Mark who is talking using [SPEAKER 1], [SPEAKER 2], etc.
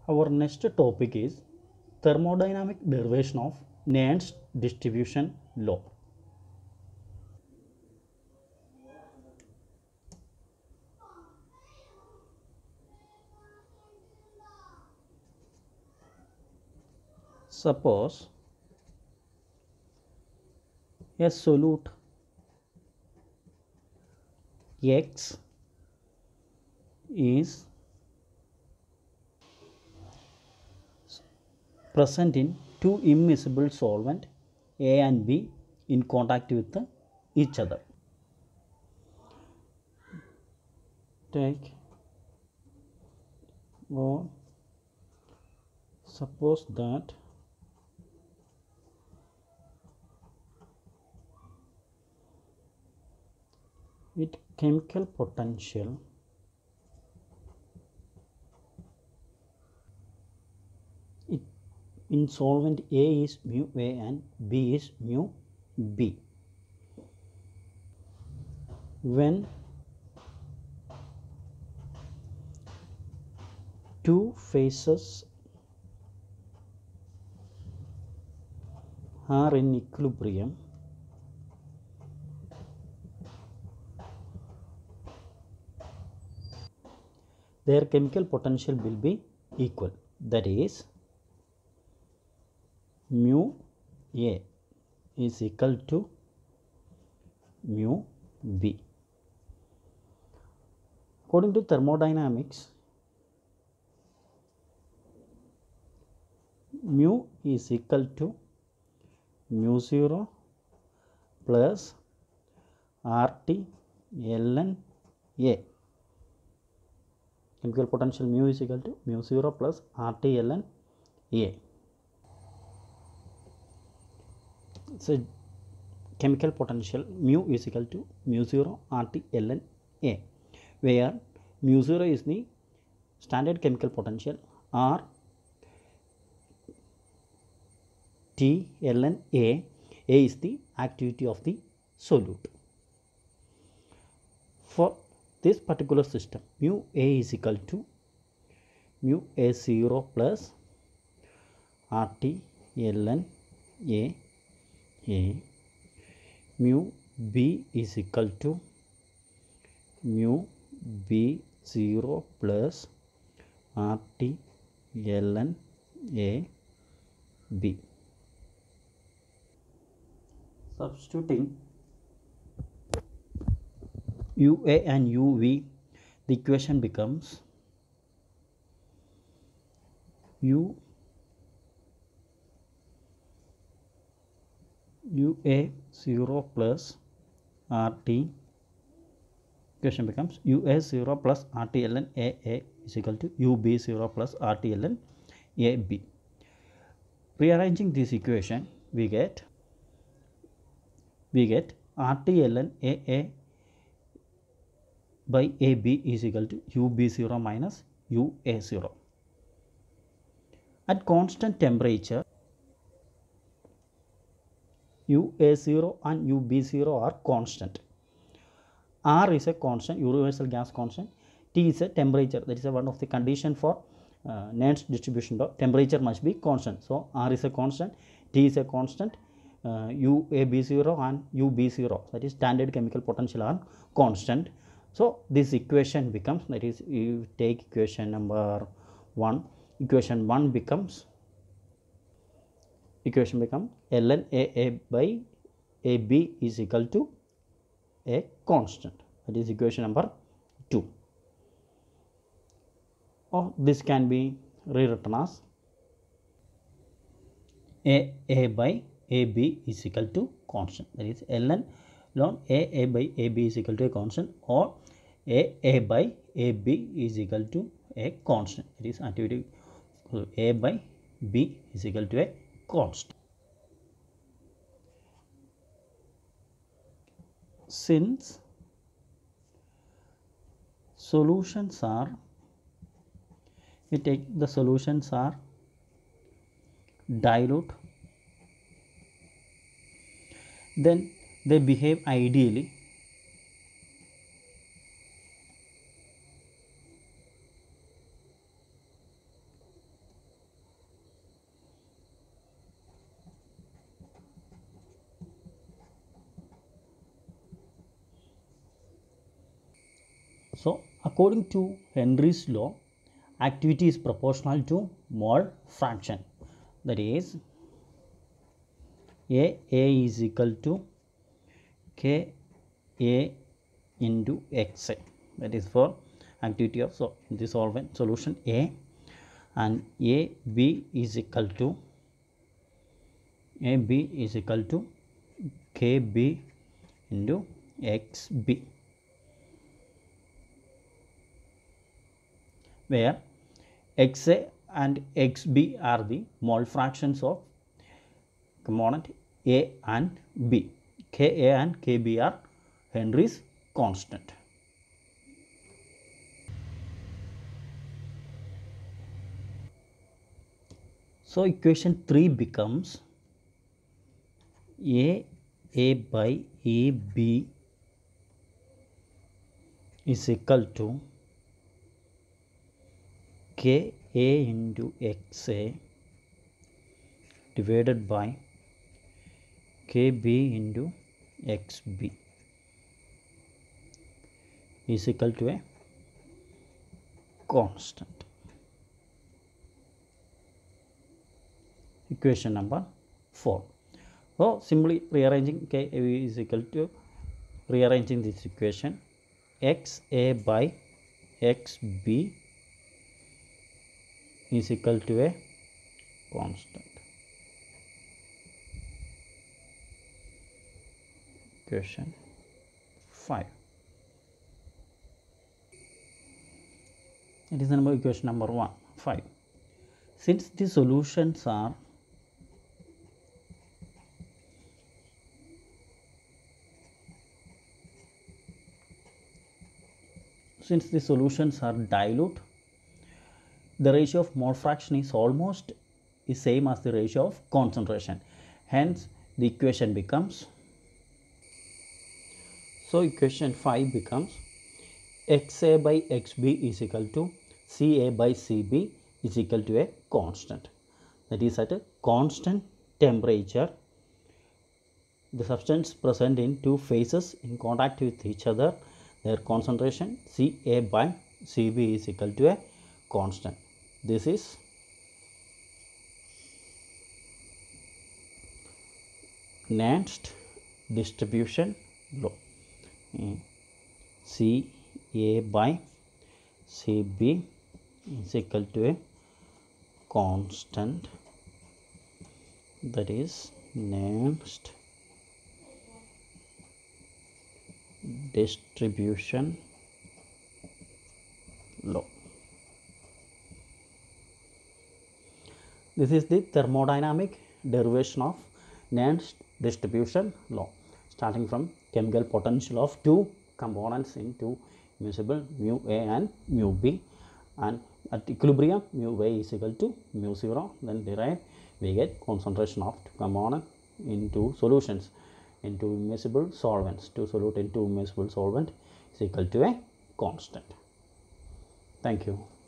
[SPEAKER 1] Our next topic is thermodynamic derivation of Nernst distribution law. Suppose a solute X is present in two immiscible solvent A and B in contact with each other. Take or suppose that its chemical potential in solvent A is mu A and B is mu B. When two phases are in equilibrium, their chemical potential will be equal. That is, mu A is equal to mu B. According to thermodynamics, mu is equal to mu 0 plus RT ln A. Chemical potential mu is equal to mu 0 plus RT ln A. So chemical potential mu is equal to mu 0 RT ln A, where mu 0 is the standard chemical potential, R T ln A is the activity of the solute. For this particular system, mu A is equal to mu A0 plus RT ln A, mu B is equal to mu B0 plus RT ln A B. Substituting UA and UV, the equation becomes UA 0 plus RT, equation becomes UA 0 plus RT ln AA is equal to UB 0 plus RT ln AB. Rearranging this equation, we get RT ln AA by AB is equal to UB0 minus UA0. At constant temperature, UA0 and UB0 are constant. R is a constant, universal gas constant. T is a temperature, that is one of the condition for Nernst distribution law. Temperature must be constant. So R is a constant, T is a constant, UAB0 and UB0, that is standard chemical potential, are constant. So this equation becomes, that is, you take equation number 1, equation 1 becomes ln AA by AB is equal to a constant, that is equation number 2. Or this can be rewritten as AA by AB is equal to constant, that is ln AA by AB is equal to a constant, or AA by AB is equal to a constant, it is activity A by B is equal to a constant. Since solutions are, we take the solutions are dilute, then they behave ideally. According to Henry's law, activity is proportional to mole fraction. That is, A is equal to Ka into Xa. That is for activity of the solvent solution A, and AB is equal to Kb into Xb, where Xa and Xb are the mole fractions of component A and B. Ka and Kb are Henry's constant. So equation 3 becomes A by AB is equal to Ka into Xa divided by Kb into Xb is equal to a constant. Equation number 4. So simply rearranging Ka is equal to, rearranging this equation, Xa by Xb is equal to a constant. Equation 5. It is number equation number 1, 5. Since the solutions are dilute, the ratio of mole fraction is almost the same as the ratio of concentration. Hence, the equation becomes, so equation 5 becomes Xa by Xb is equal to Ca by Cb is equal to a constant. That is, at a constant temperature, the substance present in two phases in contact with each other, their concentration Ca by Cb is equal to a constant. This is Nernst distribution law. Ca by Cb is equal to a constant. That is Nernst distribution law. This is the thermodynamic derivation of Nernst distribution law, starting from chemical potential of two components in two immiscible, mu A and mu B, and at equilibrium mu A is equal to mu 0. Then derive, we get concentration of two component in two solutions into immiscible solvents. To solute into immiscible solvent is equal to a constant. Thank you.